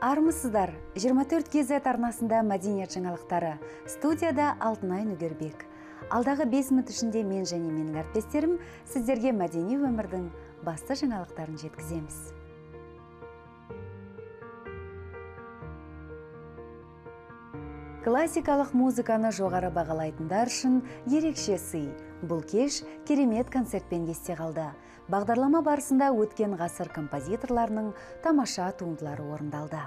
Армысыздар, 24 KZ арнасында мәдениет жаңалықтары. Студияда Алтынай Нүгербек. Алдағы 5 минут ішінде мен және менің әріптестерім сіздерге мәдени өмірдің басты жаңалықтарын жеткіземіз. Классикалық музыканы жоғары бағалайтындар үшін ерекше сый. Бұл кеш керемет концертпен есте қалды. Бағдарлама барысында өткен ғасыр композиторларының тамаша туындылары орындалды.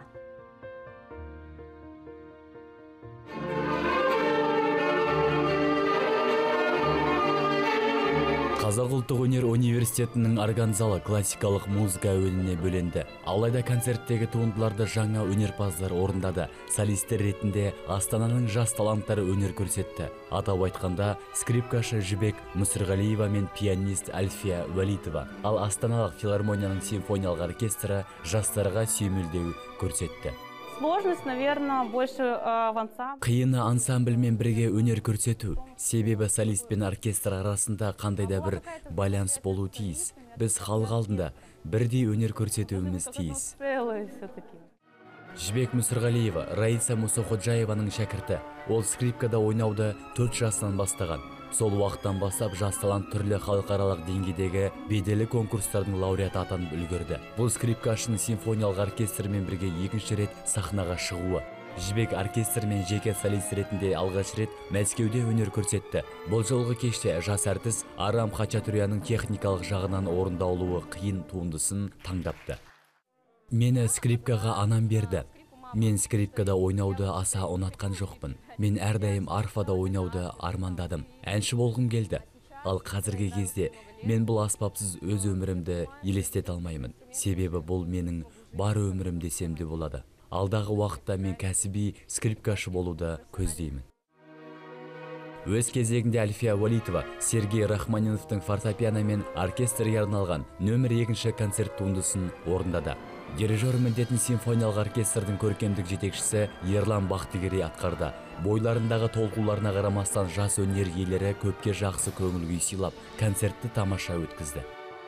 Қазақ ұлттық өнер университетінің орган залы классикалық музыка әуеніне бөленді. Алайда концерттегі туындыларды жаңа өнерпаздар орындады. Солистер ретінде Астананың жас таланттары өнер көрсетті. Атап айтқанда, скрипкашы Жібек Мүсірғалиева мен пианист Альфия Валитова. Ал Астаналық филармонияның симфониялық оркестрі жастарға сүйемелдеу көрсетті. Сложность, наверное, больше в ансамбле. Қиыны ансамбльмен бірге өнер көрсету. Себебі солист пен оркестр арасында қандай да бір байланыс болу тиіс. Біз халық алдында бірдей өнер көрсетуіміз тиіс. Жібек Мүсірғалиева Раиса Мұсоходжаеваның шәкірті. Ол скрипкада ойнауды 4 жасынан бастаған. Сол уақыттан бастап жас талант түрлі халықаралық деңгейдегі беделі конкурстардың лауреаты атанып үлгерді. Бұл скрипкашының симфониялық оркестрмен бірге екінші рет сахнаға шығуы. Жібек оркестрмен жеке солист ретінде алғаш рет Мәскеуде өнер көрсетті. Бұл жолғы кеште жас әртіс Арам Хачатуряның техникалық жағынан орындаулуы қиын туындысын таңдапты. Мені скрипкаға анам берді. Мен скрипкада ойнауды аса ұнатқан жоқпын. Мен әрдайым арфада ойнауды армандадым. Әнші болғым келді. Ал қазіргі кезде мен бұл аспапсыз өз өмірімді елестете алмаймын. Себебі бұл менің бар өмірім десем де болады. Алдағы уақытта мен кәсіби скрипкашы болуды көздеймін. Өз кезегінде Альфия Валитова Сергей Рахманиновтың фортепиано мен оркестрге арналған нөмір 2 концерт туындысын орындады. Дирижер міндетін симфониялық оркестрдің көркемдік жетекшісі Ерлан Бақтыгерей атқарды. Бойларындағы толқуларына қарамастан жас өнер иелері көпке жақсы көңіл күй сыйлап, концертті тамаша өткізді.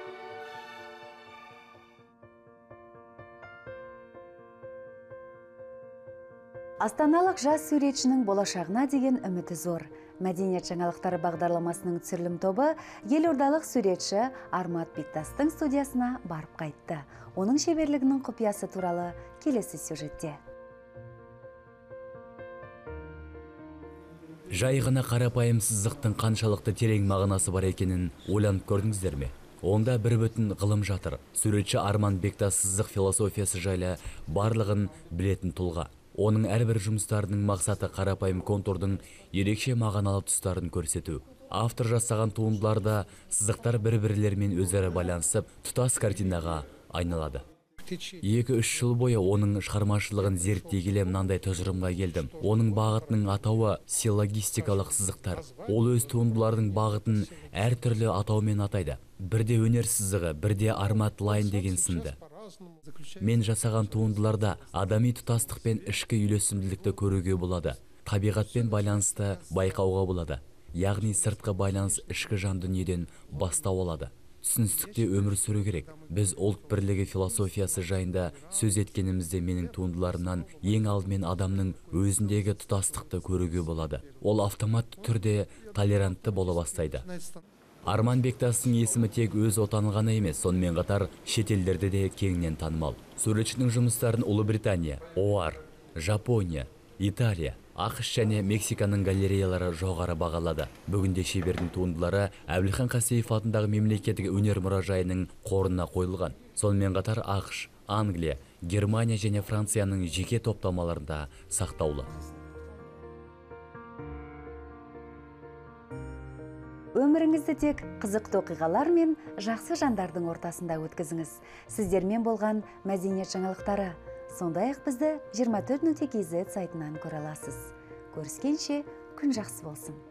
Астаналық жас суретшінің болашағына деген үміті зор. Мәдениет жаңалықтары бағдарламасының түсірілім тобы елордалық суретші Армат Бектастың студиясына барып қайтты. Оның шеберлігінің құпиясы туралы келесі сюжетте. Жай ғана қарапайым сызықтың қаншалықты терең мағынасы бар екенін ойланып көрдіңіздер ме? Онда бір бүтін ғылым жатыр. Суретші Арман Бектас сызық философиясы жайлы барлығын білетін тұлға. Оның әрбір жұмыстарының мақсаты қарапайым контурдың ерекше мағыналы тұстарын көрсету. Автор жасаған туындыларда сызықтар бір-бірлерімен өзара байланысып, тұтас картинаға айналады. 2-3 жыл бойы оның шығармашылығын зерттей келе мынандай тұжырымға келдім. Оның бағытының атауы силлогистикалық сызықтар. Ол өз туындылардың бағытын әртүрлі атаумен атайды. Бірде өнер сызығы, бірде армат лайн деген сынды. Мен жасаған туындыларда адами тұтастық пен ішкі үйлесімділікті көруге болады. Табиғатпен байланысты байқауға болады. Яғни сыртқы байланыс ішкі жан дүниеден бастау алады. Түсіністікте өмір сүру керек. Біз ұлт бірлігі философиясы жайында сөз еткенімізде менің туындыларымнан ең алдымен адамның өзіндегі тұтастықты көруге болады. Ол автоматты түрде толерантты бола бастайды. Арман Бектастың есімі тек өз отаны ғана емес, сонымен қатар шетелдерде де кеңінен танымал. Суретшінің жұмыстарын Ұлыбритания, ОАР, Жапония, Италия, ақш және Мексиканың галереялары жоғары бағалады. Бүгінде шебердің туындылары Әбілхан Қастеев атындағы мемлекеттік өнер мұражайының қорына қойылған. Сонымен қатар ақш, Англия, Германия және Францияның жеке топтамаларында сақтаулы. Өміріңізді тек қызықты оқиғалар мен жақсы жандардың ортасында өткізіңіз. Сіздермен болған мәдениет жаңалықтары. Сондай-ақ бізді 24.kz сайтынан көре аласыз. Көріскенше күн жақсы болсын.